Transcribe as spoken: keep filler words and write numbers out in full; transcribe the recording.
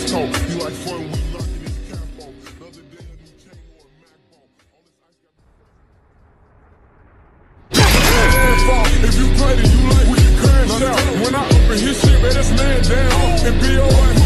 toe. You like fun, we knocking his cap off. Another day, a new chain or a Mac ball. All this ice got if you play it, you like we can crash out. When I open his shit, man, that's man down. And B O